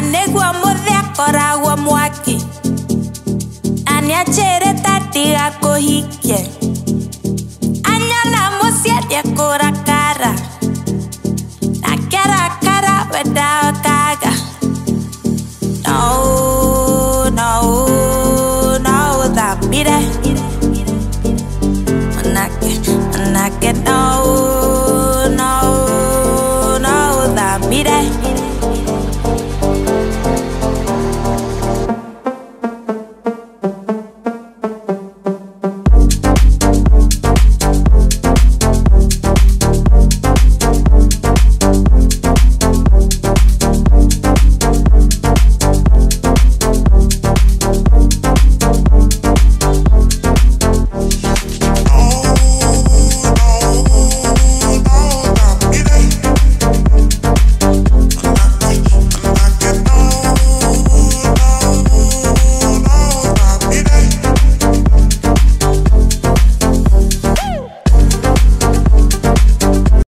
Anegua modea koragua mwaki Aniachere tatiga kohike Anyala mosia dia kora cara Na kara kara weda kaga